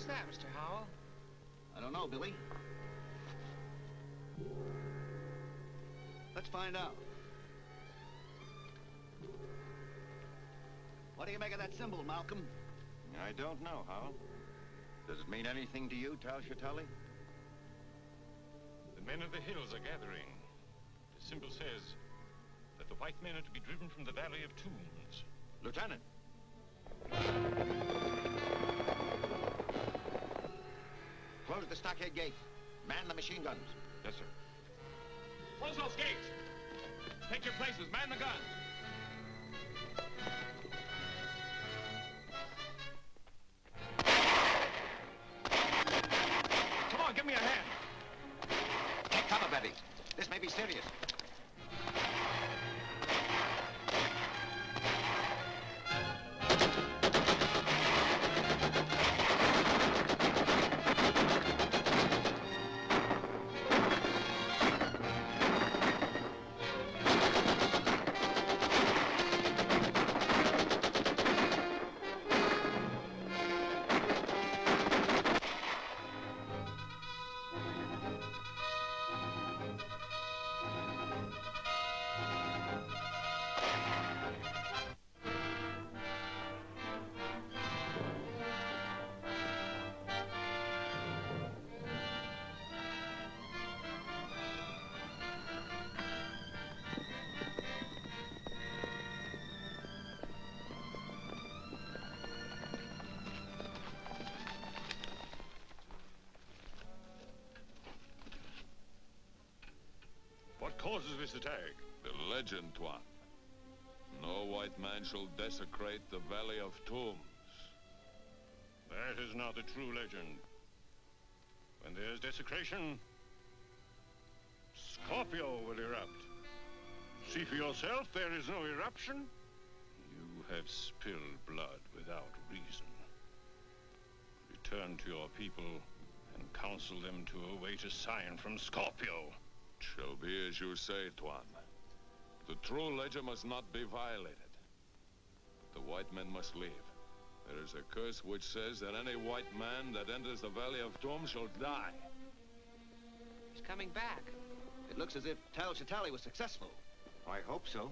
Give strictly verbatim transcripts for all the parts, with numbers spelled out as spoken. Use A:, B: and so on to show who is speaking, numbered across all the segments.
A: What's that, Mister Howell?
B: I don't know, Billy. Let's find out. What do you make of that symbol, Malcolm?
C: I don't know, Howell. Does it mean anything to you, Tal Shatali?
D: The men of the hills are gathering. The symbol says that the white men are to be driven from the Valley of Tombs.
C: Lieutenant! Close the stockade gate. Man the machine guns.
D: Yes, sir. Close those gates! Take your places. Man the guns. Come on, give me a hand.
C: Take cover, Betty. This may be serious.
D: What causes this attack?
E: The legend, Tuan. No white man shall desecrate the Valley of Tombs.
D: That is not the true legend. When there's desecration, Scorpio will erupt. See for yourself, there is no eruption. You have spilled blood without reason. Return to your people and counsel them to await a sign from Scorpio.
E: It shall be as you say, Tuan. The true legend must not be violated. The white men must leave. There is a curse which says that any white man that enters the Valley of Tombs shall die.
A: He's coming back.
B: It looks as if Tal Shatali was successful.
C: I hope so.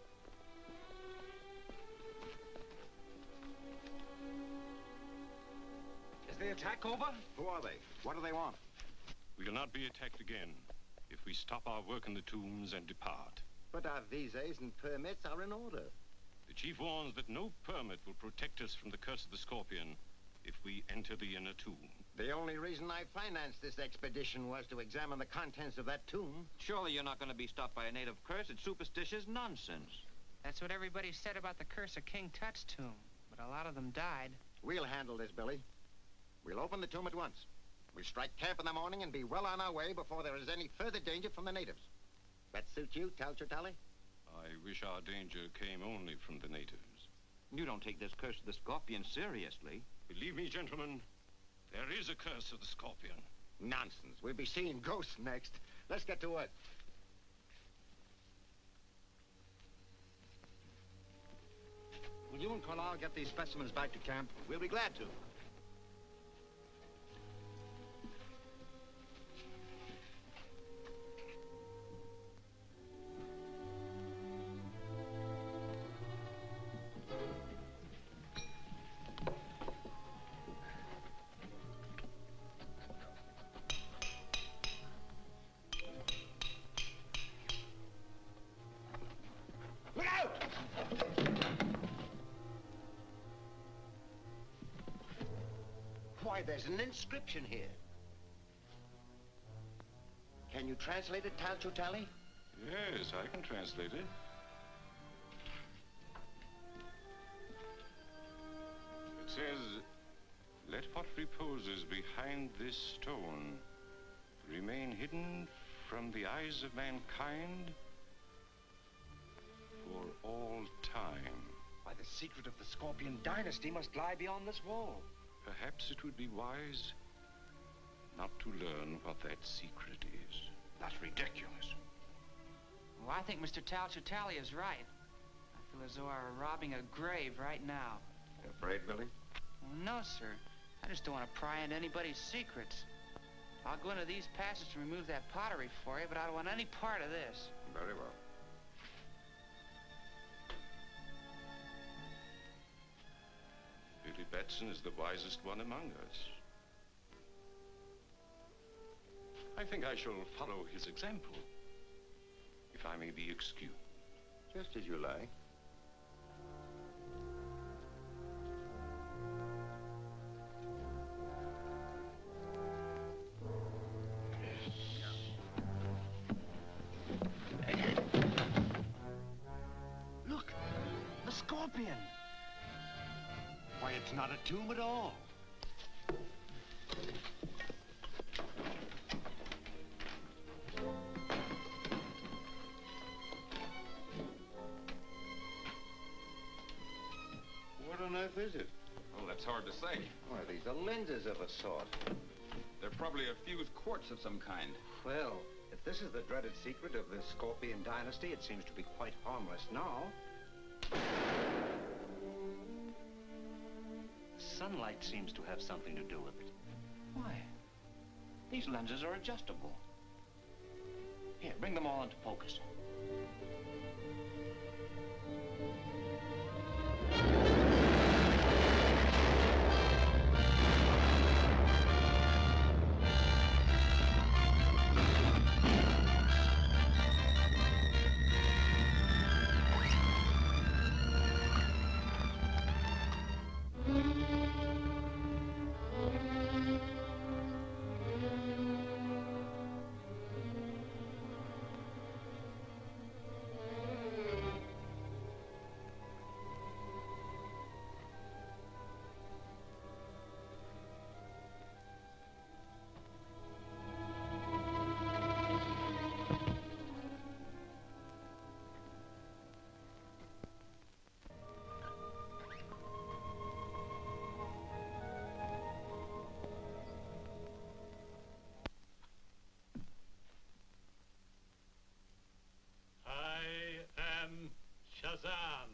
B: Is the attack over?
C: Who are they? What do they want?
D: We will not be attacked again if we stop our work in the tombs and depart.
C: But our visas and permits are in order.
D: The chief warns that no permit will protect us from the curse of the Scorpion if we enter the inner tomb.
C: The only reason I financed this expedition was to examine the contents of that tomb.
F: Surely you're not going to be stopped by a native curse. It's superstitious nonsense.
A: That's what everybody said about the curse of King Tut's tomb, but a lot of them died.
C: We'll handle this, Billy. We'll open the tomb at once. We'll strike camp in the morning and be well on our way before there is any further danger from the natives. That suit you, Tal Shatali?
D: I wish our danger came only from the natives.
F: You don't take this curse of the Scorpion seriously.
D: Believe me, gentlemen, there is a curse of the Scorpion.
C: Nonsense. We'll be seeing ghosts next. Let's get to work.
B: Will you and Carlisle get these specimens back to camp? We'll be glad to. Look out! Why, there's an inscription here. Can you translate it, Tal Shatali?
D: Yes, I can translate it. It says, let what reposes behind this stone remain hidden from the eyes of mankind for all time.
B: Why, the secret of the Scorpion dynasty must lie beyond this wall.
D: Perhaps it would be wise not to learn what that secret is.
B: That's ridiculous.
A: Well, I think Mister Tal Shatali is right. I feel as though I were robbing a grave right now.
C: You afraid, Billy?
A: Well, no, sir. I just don't want to pry into anybody's secrets. I'll go into these passages and remove that pottery for you, but I don't want any part of this.
C: Very well.
D: Billy Batson is the wisest one among us. I think I shall follow his example, if I may be excused.
C: Just as you like.
B: Look, the scorpion. Why, it's not a tomb at all.
C: What on earth is it?
F: Oh, that's hard to say.
C: Why, these are lenses of a sort.
F: They're probably a fused quartz of some kind.
B: Well, if this is the dreaded secret of the Scorpion dynasty, it seems to be quite harmless now.
F: Sunlight seems to have something to do with it.
A: Why?
F: These lenses are adjustable. Here, bring them all into focus.
G: Shazam!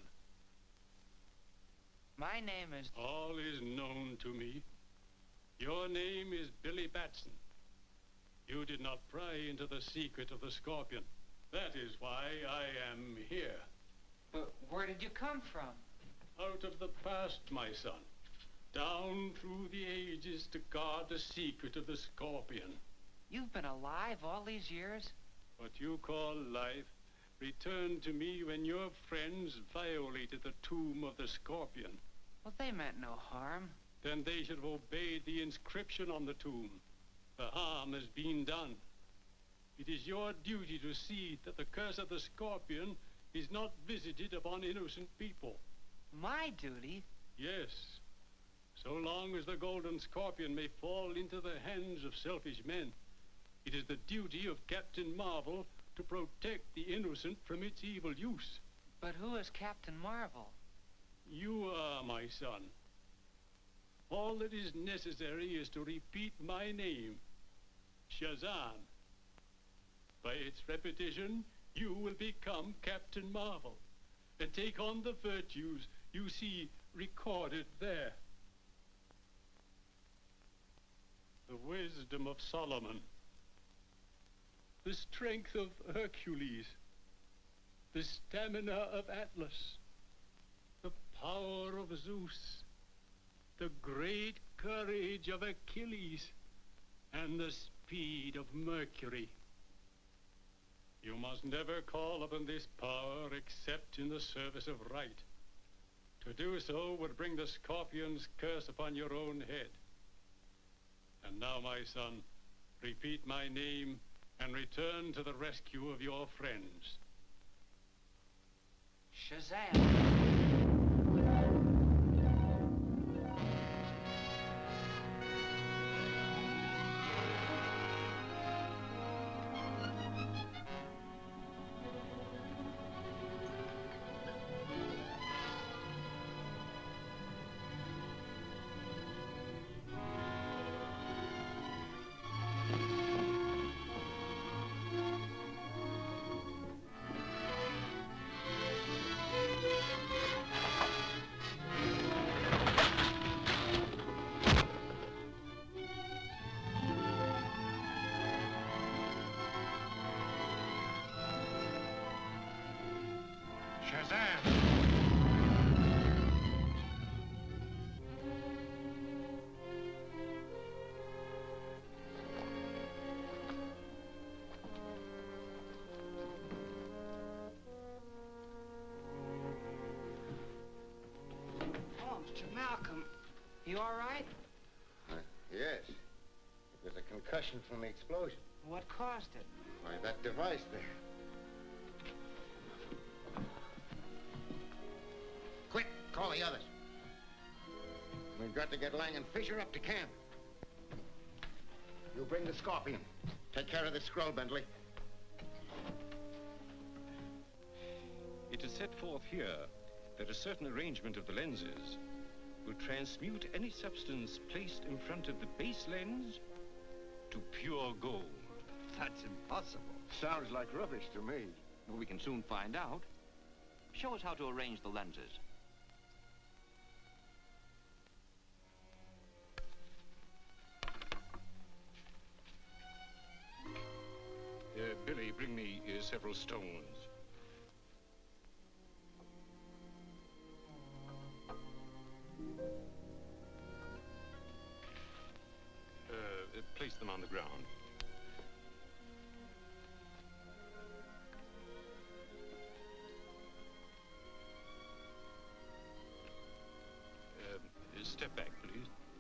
A: My name is...
G: All is known to me. Your name is Billy Batson. You did not pry into the secret of the Scorpion. That is why I am here.
A: But where did you come from?
G: Out of the past, my son. Down through the ages to guard the secret of the Scorpion.
A: You've been alive all these years?
G: What you call life returned to me when your friends violated the tomb of the Scorpion.
A: Well, they meant no harm.
G: Then they should have obeyed the inscription on the tomb. The harm has been done. It is your duty to see that the curse of the Scorpion is not visited upon innocent people.
A: My duty?
G: Yes. So long as the Golden Scorpion may fall into the hands of selfish men, it is the duty of Captain Marvel to protect the innocent from its evil use.
A: But who is Captain Marvel?
G: You are, my son. All that is necessary is to repeat my name, Shazam. By its repetition, you will become Captain Marvel and take on the virtues you see recorded there. The wisdom of Solomon, the strength of Hercules, the stamina of Atlas, the power of Zeus, the great courage of Achilles, and the speed of Mercury. You must never call upon this power except in the service of right. To do so would bring the Scorpion's curse upon your own head. And now, my son, repeat my name and return to the rescue of your friends.
A: Shazam!
C: Shazam!
A: Oh, Mister Malcolm, you all right?
C: Uh, yes. It was a concussion from the explosion.
A: What caused it?
C: Why, that device there. Quick, call the others. We've got to get Lang and Fisher up to camp. You bring the Scorpion. Take care of the scroll, Bentley.
D: It is set forth here that a certain arrangement of the lenses will transmute any substance placed in front of the base lens to pure gold.
B: That's impossible.
C: Sounds like rubbish to me.
F: Well, we can soon find out. Show us how to arrange the lenses.
D: Uh, Billy, bring me uh, several stones. Uh, uh, place them on the ground. Uh, step back, please.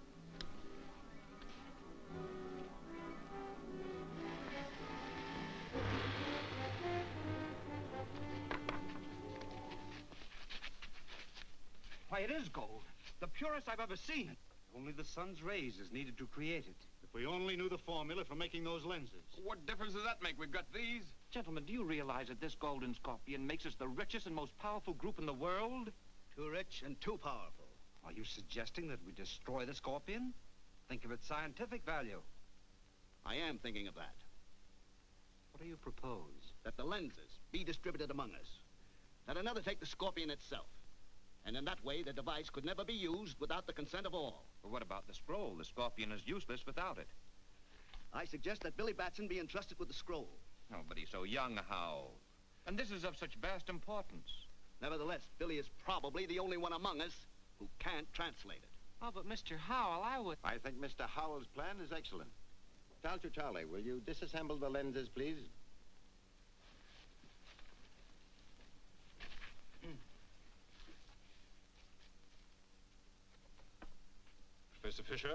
F: Why, it is gold. The purest I've ever seen.
B: Only the sun's rays is needed to create it.
H: If we only knew the formula for making those lenses.
I: What difference does that make? We've got these.
F: Gentlemen, do you realize that this golden scorpion makes us the richest and most powerful group in the world?
H: Too rich and too powerful.
B: Are you suggesting that we destroy the Scorpion? Think of its scientific value.
H: I am thinking of that.
B: What do you propose?
H: That the lenses be distributed among us. That another take the Scorpion itself. And in that way, the device could never be used without the consent of all.
F: But what about the scroll? The scorpion is useless without it.
H: I suggest that Billy Batson be entrusted with the scroll.
F: Oh, but he's so young, how? And this is of such vast importance.
H: Nevertheless, Billy is probably the only one among us who can't translate it.
A: Oh, but Mister Howell, I would...
C: I think Mister Howell's plan is excellent. Talcher Charlie, will you disassemble the lenses, please?
D: Professor Fisher?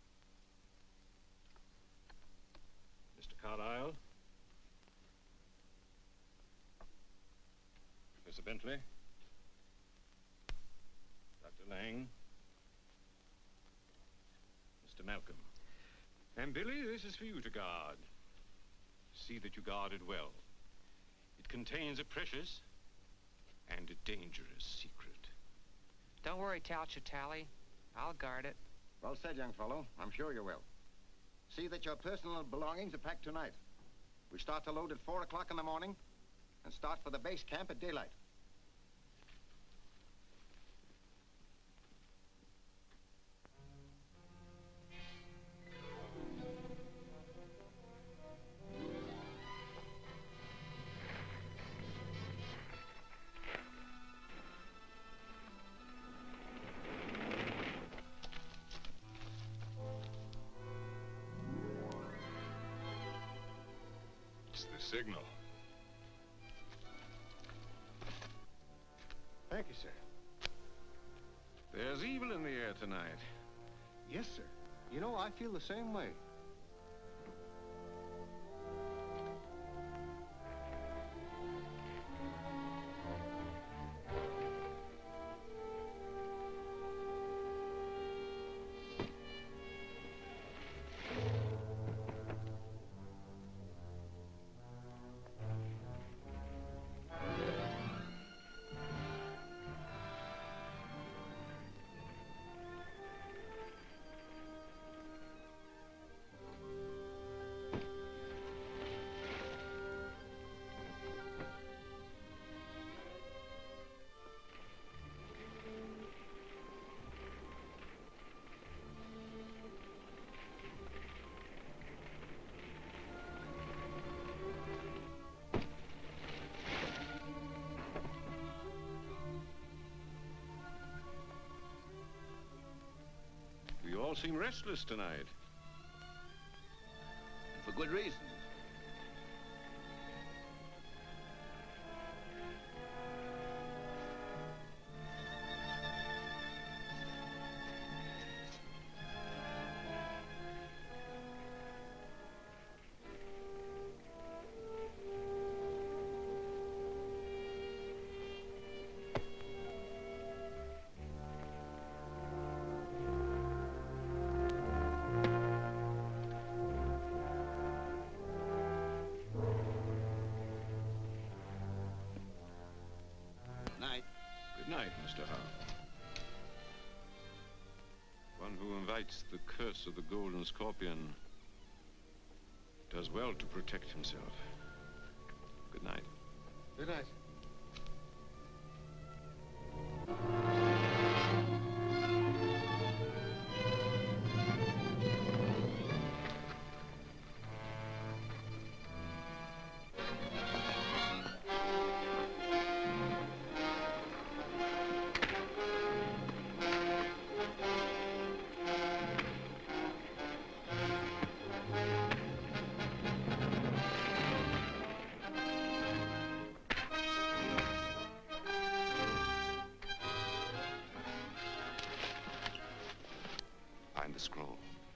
D: Mister Carlyle? Professor Bentley? Doctor Lang? Mister Malcolm? And Billy, this is for you to guard. See that you guard it well. It contains a precious and a dangerous secret.
A: Don't worry, Talcher Tally. I'll guard it.
C: Well said, young fellow. I'm sure you will. See that your personal belongings are packed tonight. We start to load at four o'clock in the morning and start for the base camp at daylight.
E: It's the signal.
C: Thank you, sir.
D: There's evil in the air tonight.
B: Yes, sir. You know, I feel the same way.
D: all seem restless tonight.
H: For good reason.
D: Good night, Mister Howe. One who invites the curse of the Golden Scorpion does well to protect himself. Good night.
C: Good night.
F: Find the scroll.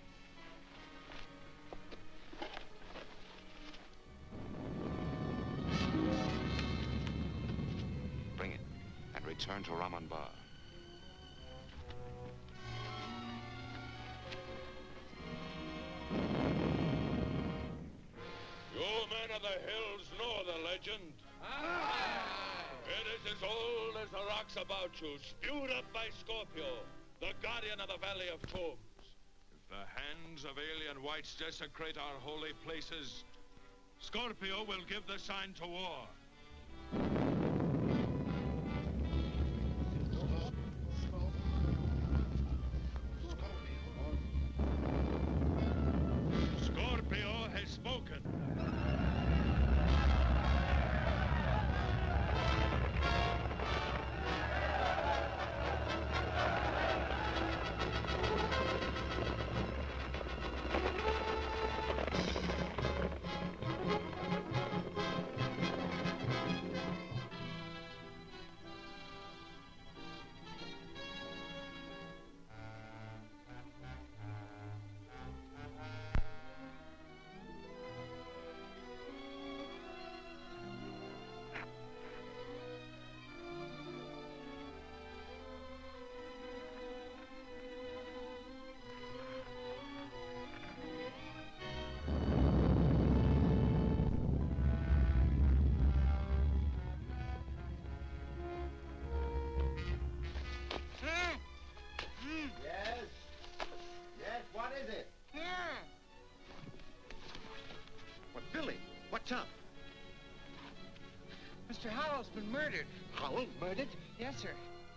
F: Bring it and return to Raman Bar.
E: You men of the hills know the legend. It is as old as the rocks about you, spewed up by Scorpio, the guardian of the Valley of Tombs. If the hands of alien whites desecrate our holy places, Scorpio will give the sign to war. Scorpio has spoken.
C: What's up?
A: Mister Howell's been murdered.
C: Howell murdered?
A: Yes, sir.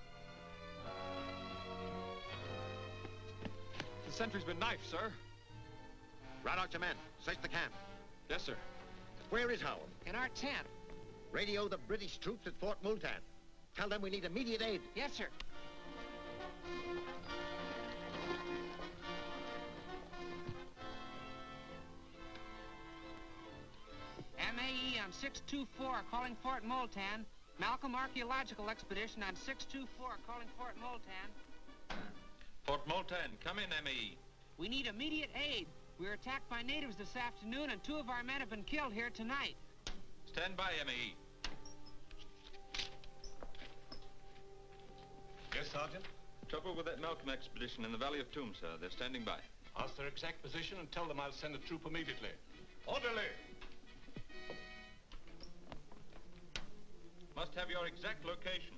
I: The sentry's been knifed, sir.
C: Rout out your men. Search the camp.
I: Yes, sir.
C: Where is Howell?
A: In our tent.
C: Radio the British troops at Fort Multan. Tell them we need immediate aid.
A: Yes, sir. M A E on six two four calling Fort Multan. Malcolm Archaeological Expedition on six two four calling Fort Multan.
I: Fort Multan, come in, M A E.
A: We need immediate aid. We were attacked by natives this afternoon, and two of our men have been killed here tonight.
I: Stand by, M A E.
J: Yes, Sergeant?
I: Trouble with that Malcolm expedition in the Valley of Tombs, sir. They're standing by.
J: Ask their exact position and tell them I'll send a troop immediately. Orderly!
I: Must have your exact location.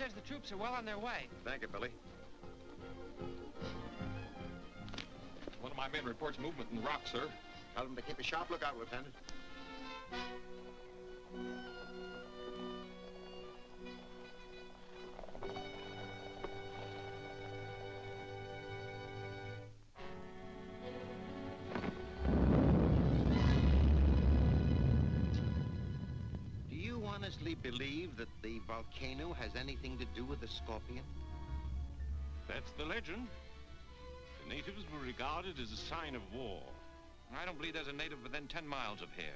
A: says the troops are well on their way.
C: Thank you, Billy.
J: One of my men reports movement in the rock, sir.
C: Tell them to keep a sharp lookout, Lieutenant. Do you honestly believe that the volcano has anything to do with the Scorpion?
D: That's the legend. The natives were regarded as a sign of war.
I: I don't believe there's a native within ten miles of here.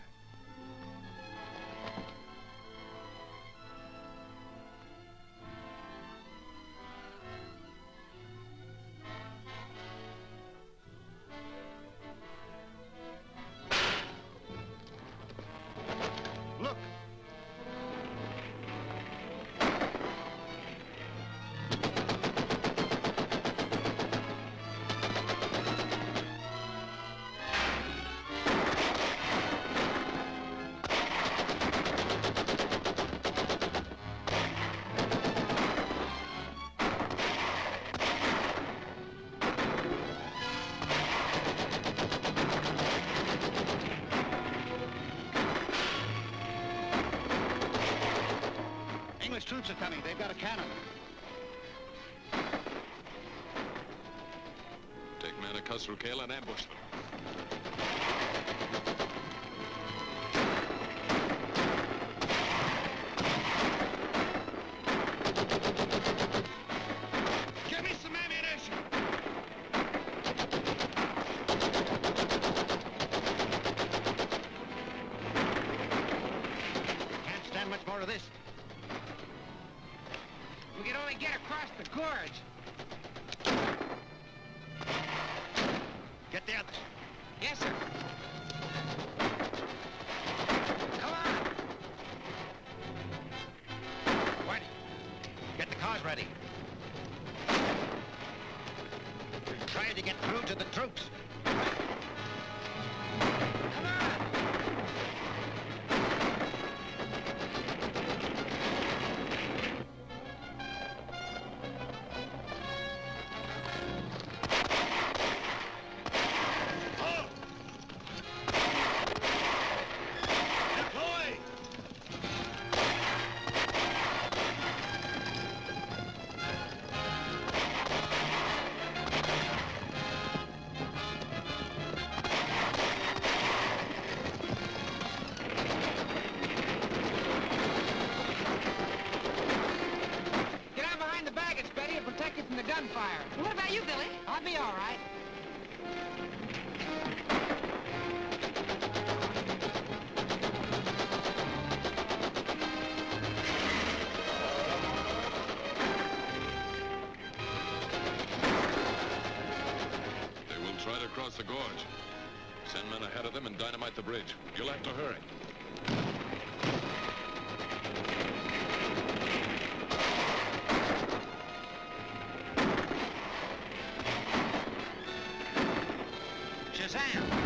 C: Look!
H: English troops are coming. They've got a cannon.
E: Take men across through Kale and ambush them.
C: Give me some ammunition! Can't stand much more of this.
A: We can only get across the gorge.
C: Get the others.
A: Yes, sir. Come on.
C: Whitey, get the cars ready. We're trying to get through to the troops.
A: Come on.
C: Deploy!
A: Get on behind the baggage, Betty, and protect you from the gunfire.
K: What about you, Billy?
A: I'll be all right.
E: They will try to cross the gorge. Send men ahead of them and dynamite the bridge. You'll have to hurry.
A: Shazam!